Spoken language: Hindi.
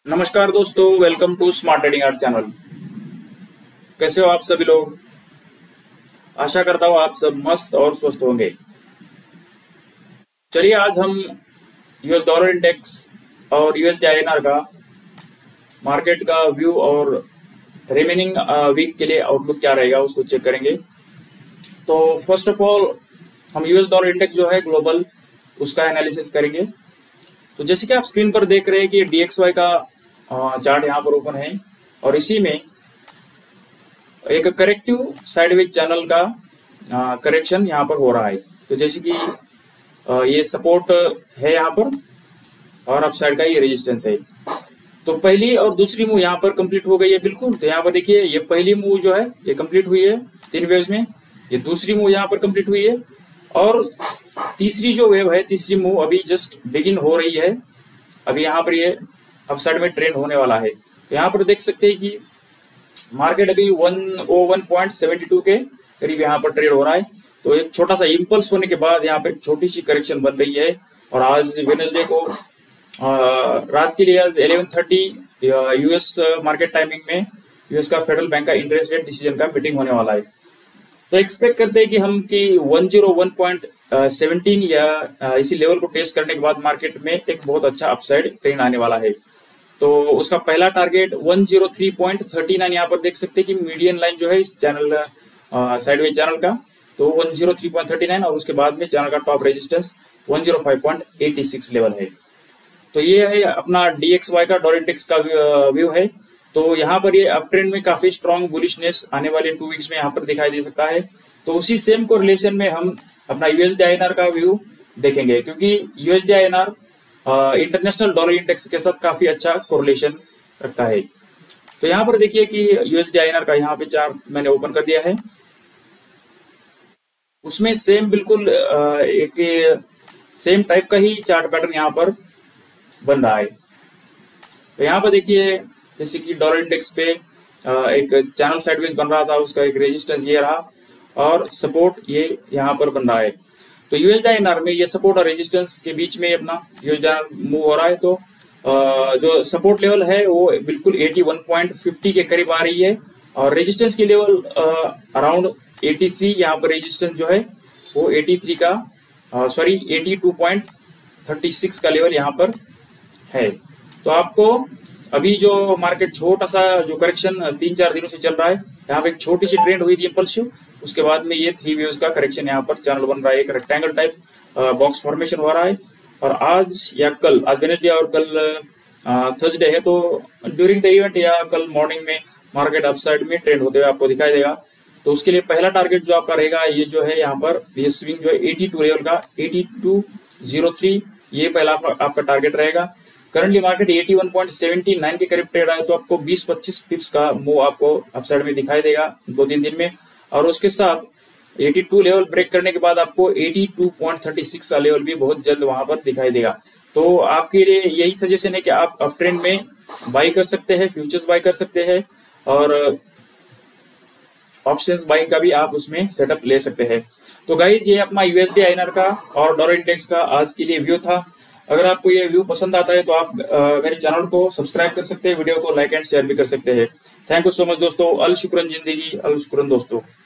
नमस्कार दोस्तों, welcome to Smart Trading Art channel. कैसे हो आप सभी लोग? आशा करता हूँ आप सब मस्त और स्वस्थ होंगे। चलिए आज हम यूएस डॉलर इंडेक्स और यूएसडी आईएनआर का मार्केट का व्यू और रिमेनिंग वीक के लिए आउटलुक क्या रहेगा उसको चेक करेंगे। तो फर्स्ट ऑफ ऑल हम यूएस डॉलर इंडेक्स जो है ग्लोबल उसका एनालिसिस करेंगे। तो जैसे कि आप स्क्रीन पर देख रहे हैं कि DXY का चार्ट यहाँ पर ओपन है और इसी में एक करेक्टिव साइडवेज चैनल का करेक्शन यहाँ पर हो रहा है। तो जैसे कि ये सपोर्ट है यहाँ पर और अप साइड का ये रेजिस्टेंस है। तो पहली और दूसरी मूव यहाँ पर कंप्लीट हो गई है बिल्कुल। तो यहाँ पर देखिए ये पहली मूव जो है ये कंप्लीट हुई है 3 वेव्स में, ये दूसरी मूव यहाँ पर कंप्लीट हुई है और तीसरी जो वेव है तीसरी मूव अभी जस्ट बिगिन हो रही है। अभी यहाँ पर ये अप साइड में ट्रेंड होने वाला है। तो यहाँ पर देख सकते हैं कि मार्केट अभी 101.72 के करीब यहाँ पर ट्रेड हो रहा है। तो एक छोटा सा इम्पल्स होने के बाद यहाँ पे छोटी सी करेक्शन बन रही है और आज वेडनेसडे को रात के लिए आज 11:30 यूएस मार्केट टाइमिंग में यूएस का फेडरल बैंक का इंटरेस्ट रेट डिसीजन का मीटिंग होने वाला है। तो एक्सपेक्ट करते हैं कि हम कि 101.17 या इसी लेवल को टेस्ट करने के बाद मार्केट में एक बहुत अच्छा अपसाइड ट्रेंड आने वाला है। तो उसका पहला टारगेट 103.39 यहाँ पर देख सकते हैं कि मीडियन लाइन जो है इस चैनल साइडवेज चैनल का, तो 103.39 और उसके बाद में चैनल का टॉप रेजिस्टेंस 105.86 लेवल है। तो ये है अपना DXY का डॉलर इंडेक्स का व्यू है। तो यहाँ पर ये अप ट्रेंड में काफी स्ट्रॉन्ग बुलिशनेस आने वाले 2 वीक्स में यहाँ पर दिखाई दे सकता है। तो उसी सेम को रिलेशन में हम अपना यूएसडी आईएनआर का व्यू देखेंगे, क्योंकि USD INR international dollar index के साथ काफी अच्छा कोरिलेशन रखता है। तो यहाँ पर देखिए कि यूएसडी आईएनआर का यहाँ पे चार्ट मैंने ओपन कर दिया है, उसमें सेम बिल्कुल एक सेम टाइप का ही चार्ट पैटर्न यहाँ पर बन रहा है। तो यहाँ पर देखिए जैसे कि डॉलर इंडेक्स पे एक चैनल साइडवेज बन रहा था, उसका एक रेजिस्टेंस ये रहा और सपोर्ट ये यहाँ पर बन रहा है। तो यूएसडी आईएनआर में ये सपोर्ट और रेजिस्टेंस के बीच में अपना यूएसडी आईएनआर मूव हो रहा है। तो जो सपोर्ट लेवल है वो बिल्कुल 81.50 के करीब आ रही है और रेजिस्टेंस की लेवल अराउंड 83, यहाँ पर रेजिस्टेंस जो है वो 83 का 82.36 का लेवल यहाँ पर है। तो आपको अभी जो मार्केट छोटा सा जो करेक्शन 3-4 दिनों से चल रहा है, यहाँ पे एक छोटी सी ट्रेंड हुई थी इम्पल्सिव, उसके बाद में ये 3 वेव्स का करेक्शन यहाँ पर चैनल बन रहा है, एक रेक्टेंगल टाइप बॉक्स फॉर्मेशन हो रहा है। और आज या कल, आज वेडनेसडे और कल थर्सडे है, तो ड्यूरिंग द इवेंट या कल मॉर्निंग में मार्केट अपसाइड में ट्रेंड होते हुए आपको दिखाई देगा। तो उसके लिए पहला टारगेट जो आपका रहेगा ये जो है यहाँ पर ये स्विंग जो है 82 लेवल का 8203, ये पहला आपका टारगेट रहेगा। करंटली मार्केट 81.79 के करीब ट्रेड आया, तो आपको 20-25 पिप्स का मूव आपको अपसाइड में दिखाई देगा 2-3 दिन में। और उसके साथ 82 लेवल ब्रेक करने के बाद आपको 82.36 का लेवल भी बहुत जल्द वहां पर दिखाई देगा। तो आपके लिए यही सजेशन है कि आप अप ट्रेंड में बाई कर सकते हैं, फ्यूचर्स बाई कर सकते हैं और ऑप्शंस बाइंग का भी आप उसमें सेटअप ले सकते हैं। तो गाइज ये अपना यूएसडी आईएनआर का और डॉलर इंडेक्स का आज के लिए व्यू था। अगर आपको ये व्यू पसंद आता है तो आप मेरे चैनल को सब्सक्राइब कर सकते हैं, वीडियो को लाइक एंड शेयर भी कर सकते हैं। थैंक यू सो मच दोस्तों। अल शुक्रन जिंदगी, अल शुक्रन दोस्तों।